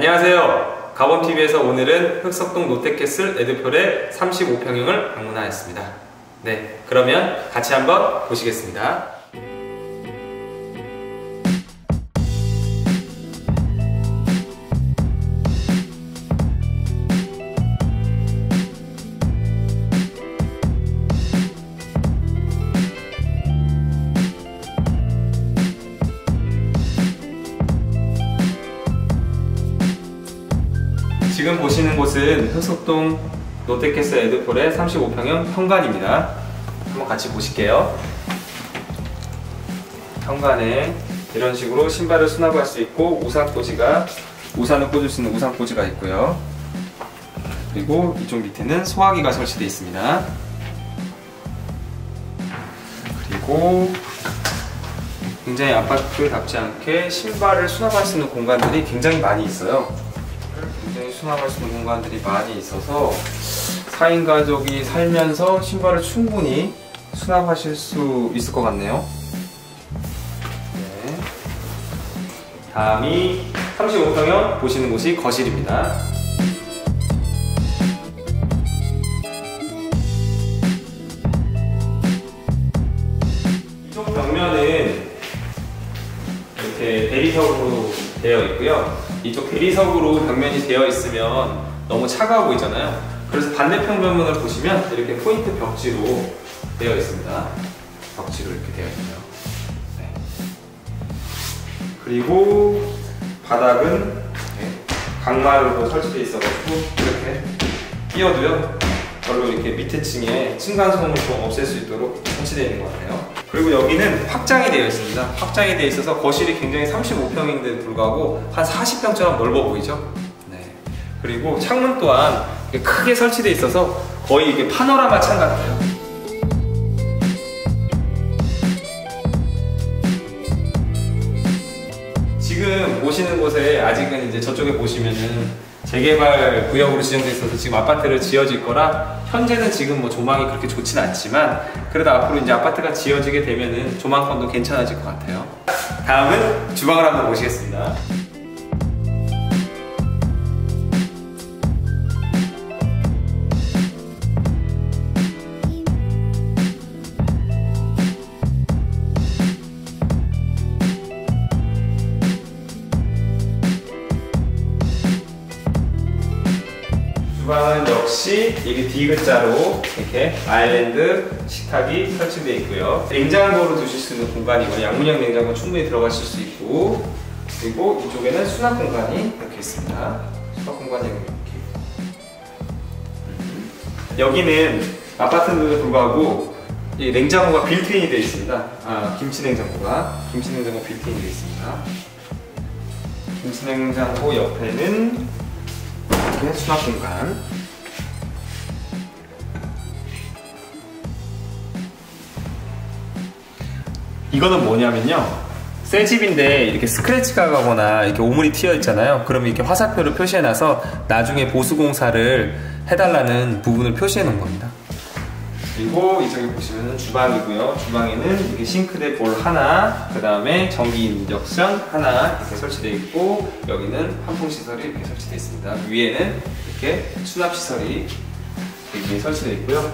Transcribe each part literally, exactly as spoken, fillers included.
안녕하세요. 가범티비에서 오늘은 흑석동 롯데캐슬 에드폴의 삼십오 평형을 방문하였습니다. 네, 그러면 같이 한번 보시겠습니다. 지금 보시는 곳은 흑석동 롯데캐슬 에드폴의 삼십오 평형 현관입니다. 한번 같이 보실게요. 현관에 이런 식으로 신발을 수납할 수 있고 우산꽂이가 우산을 꽂을 수 있는 우산꽂이가 있고요. 그리고 이쪽 밑에는 소화기가 설치되어 있습니다. 그리고 굉장히 아파트답지 않게 신발을 수납할 수 있는 공간들이 굉장히 많이 있어요. 굉장히 수납할 수 있는 공간들이 많이 있어서 사 인 가족이 살면서 신발을 충분히 수납하실 수 있을 것 같네요. 네. 다음이 삼십오 평형 보시는 곳이 거실입니다. 이쪽 벽면은 이렇게 대리석으로 되어 있고요. 이쪽 대리석으로 벽면이 되어 있으면 너무 차가워 보이잖아요. 그래서 반대편 벽면을 보시면 이렇게 포인트 벽지로 되어 있습니다. 벽지로 이렇게 되어 있네요. 네. 그리고 바닥은 강마루로 설치되어 있어가지고 이렇게 끼워도요 별로 이렇게 밑에 층에 층간소음을 좀 없앨 수 있도록 설치되어 있는 것 같아요. 그리고 여기는 확장이 되어 있습니다. 확장이 되어 있어서 거실이 굉장히 삼십오 평인데도 불구하고 한 사십 평처럼 넓어 보이죠? 네. 그리고 창문 또한 크게 설치되어 있어서 거의 이게 파노라마 창 같아요. 지금 보시는 곳에 아직은 이제 저쪽에 보시면은 재개발 구역으로 지정되어 있어서 지금 아파트를 지어질 거라 현재는 지금 뭐 조망이 그렇게 좋진 않지만 그래도 앞으로 이제 아파트가 지어지게 되면은 조망권도 괜찮아질 것 같아요. 다음은 주방을 한번 보시겠습니다. 주방은 역시 이게 D자로 이렇게 아일랜드 식탁이 설치되어 있고요. 냉장고로 두실 수 있는 공간이고 양문형 냉장고 충분히 들어가실 수 있고, 그리고 이쪽에는 수납 공간이 이렇게 있습니다. 수납 공간이 이렇게. 음. 여기는 아파트인데도 불구하고 이 냉장고가 빌트인이 되어 있습니다. 아, 김치 냉장고가 김치 냉장고 빌트인이 되어 있습니다. 김치 냉장고 옆에는 이렇게 수납 공간. 이거는 뭐냐면요, 새 집인데 이렇게 스크래치가 가거나 이렇게 오물이 튀어 있잖아요. 그러면 이렇게 화살표를 표시해 놔서 나중에 보수 공사를 해달라는 부분을 표시해 놓은 겁니다. 그리고 이쪽에 보시면 주방이고요. 주방에는 이렇게 싱크대 볼 하나, 그 다음에 전기 인덕션 하나 이렇게 설치되어 있고, 여기는 환풍 시설이 이렇게 설치되어 있습니다. 위에는 이렇게 수납 시설이 이렇게 설치되어 있고요.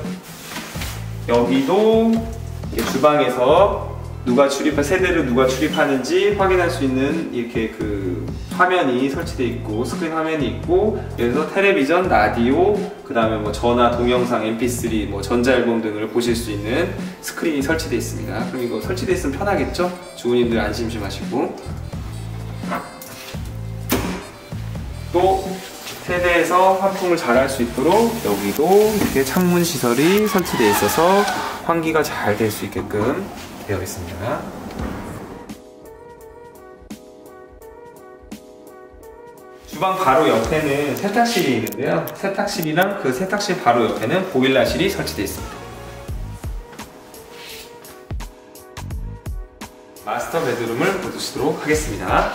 여기도 이렇게 주방에서 누가 출입, 세대를 누가 출입하는지 확인할 수 있는 이렇게 그 화면이 설치되어 있고, 스크린 화면이 있고, 여기서 텔레비전, 라디오, 그 다음에 뭐 전화, 동영상, 엠피쓰리, 뭐 전자앨범 등을 보실 수 있는 스크린이 설치되어 있습니다. 그럼 이거 설치되어 있으면 편하겠죠? 주부님들 안 심심하시고. 또 세대에서 환풍을 잘 할 수 있도록 여기도 이렇게 창문 시설이 설치되어 있어서 환기가 잘 될 수 있게끔 되어 있습니다. 주방 바로 옆에는 세탁실이 있는데요. 세탁실이랑 그 세탁실 바로 옆에는 보일러실이 설치되어 있습니다. 마스터 베드룸을 보시도록 하겠습니다.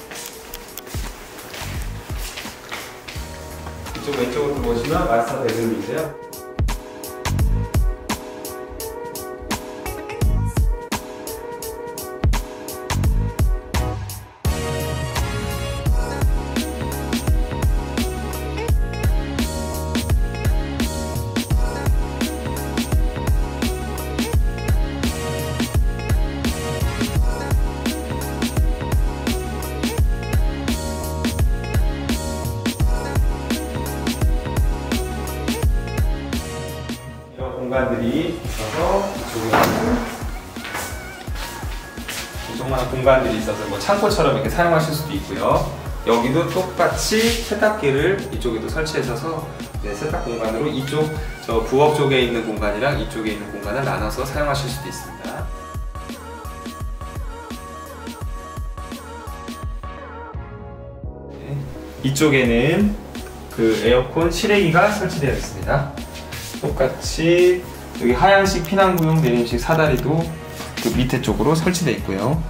이쪽 왼쪽으로 보시면 마스터 베드룸인데요. 공간들이 있어서 이쪽에는 조그마한 공간들이 있어서 뭐 창고처럼 이렇게 사용하실 수도 있고요. 여기도 똑같이 세탁기를 이쪽에도 설치해서 네, 세탁 공간으로 이쪽 저 부엌 쪽에 있는 공간이랑 이쪽에 있는 공간을 나눠서 사용하실 수도 있습니다. 네, 이쪽에는 그 에어컨 실외기가 설치되어 있습니다. 똑같이 여기 하향식 피난구용 내림식 사다리도 그 밑에 쪽으로 설치되어 있고요.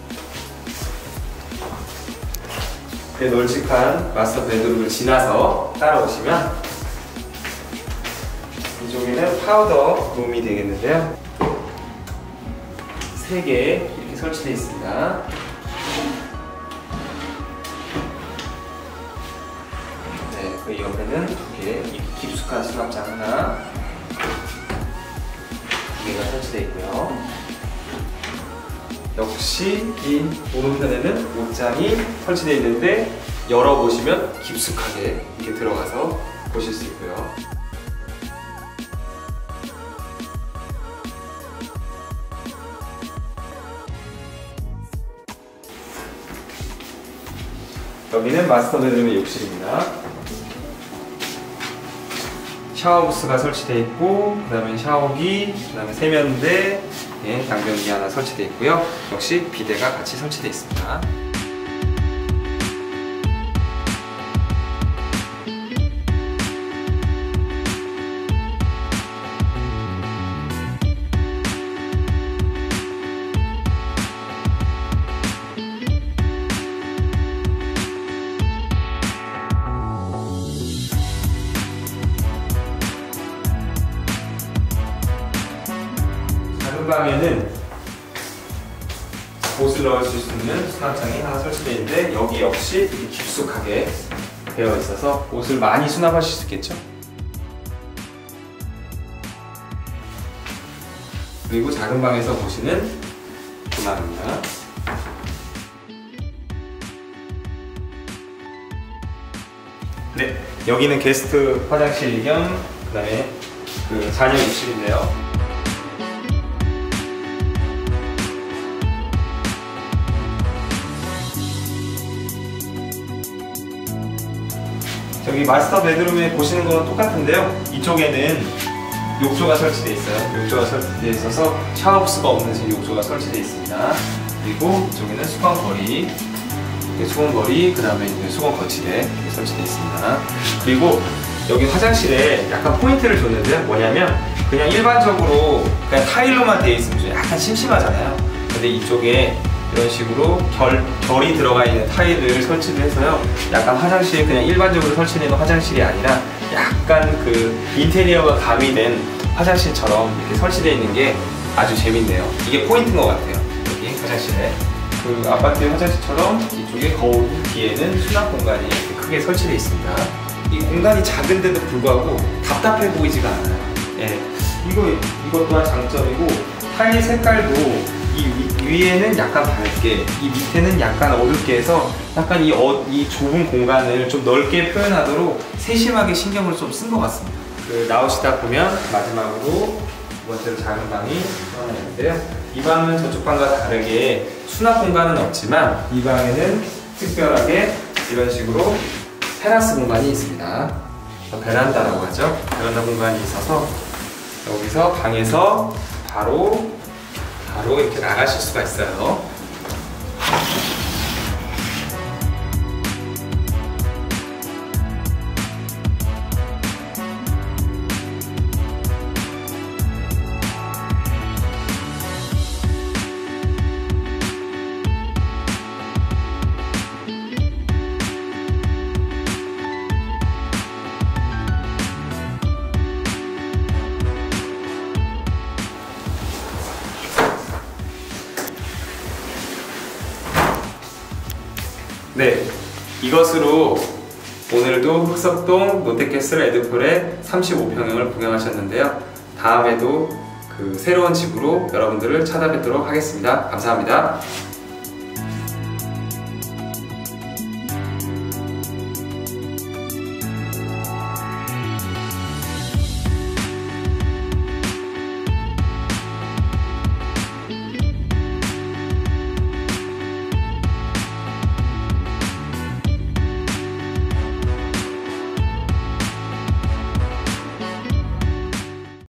네, 널찍한 마스터 베드룸을 지나서 따라오시면 이쪽에는 파우더 룸이 되겠는데요. 세 개 이렇게 설치되어 있습니다. 네, 그 옆에는 두 개, 깊숙한 수납장 하나, 두 개가 설치되어 있고요. 역시 이 오른편에는 옷장이 설치되어 있는데 열어보시면 깊숙하게 이렇게 들어가서 보실 수 있고요. 여기는 마스터 베드룸의 욕실입니다. 샤워부스가 설치되어 있고, 그 다음에 샤워기, 그 다음에 세면대, 예, 양변기 하나 설치되어 있고요. 역시 비데가 같이 설치되어 있습니다. 작은 방에는 옷을 넣으실 수 있는 수납장이 하나 설치되어 있는데 여기 역시 이렇게 깊숙하게 되어 있어서 옷을 많이 수납하실 수 있겠죠? 그리고 작은 방에서 보시는 조망입니다. 네, 여기는 게스트 화장실 겸 그다음에 그 자녀 욕실인데요. 여기 마스터 베드룸에 보시는 거랑 똑같은데요. 이쪽에는 욕조가 설치되어 있어요. 욕조가 설치되어 있어서 샤워부스가 없는 욕조가 설치되어 있습니다. 그리고 이쪽에는 수건거리, 수건거리, 그 다음에 이제 수건 거치대 설치되어 있습니다. 그리고 여기 화장실에 약간 포인트를 줬는데요. 뭐냐면 그냥 일반적으로 그냥 타일로만 되어 있으면 좀 약간 심심하잖아요. 근데 이쪽에 이런 식으로 결, 결이 들어가 있는 타일을 설치를 해서요. 약간 화장실에 그냥 일반적으로 설치되는 화장실이 아니라 약간 그 인테리어가 가미된 화장실처럼 이렇게 설치되어 있는 게 아주 재밌네요. 이게 포인트인 것 같아요. 여기 화장실에. 그 아파트 화장실처럼 이쪽에 거울 뒤에는 수납 공간이 이렇게 크게 설치되어 있습니다. 이 공간이 작은데도 불구하고 답답해 보이지가 않아요. 예, 이거, 이것 또한 장점이고 타일 색깔도 이 위, 위에는 약간 밝게, 이 밑에는 약간 어둡게 해서 약간 이, 어, 이 좁은 공간을 좀 넓게 표현하도록 세심하게 신경을 좀 쓴 것 같습니다. 그 나오시다 보면 마지막으로 두 번째로 작은 방이 하나 있는데요. 이 방은 저쪽 방과 다르게 수납 공간은 없지만 이 방에는 특별하게 이런 식으로 테라스 공간이 있습니다. 베란다라고 하죠. 베란다 공간이 있어서 여기서 방에서 바로 바로 이렇게 나가실 수가 있어요. 네, 이것으로 오늘도 흑석동 롯데캐슬 에드폴의 삼십오 평형을 구경하셨는데요. 다음에도 그 새로운 집으로 여러분들을 찾아뵙도록 하겠습니다. 감사합니다.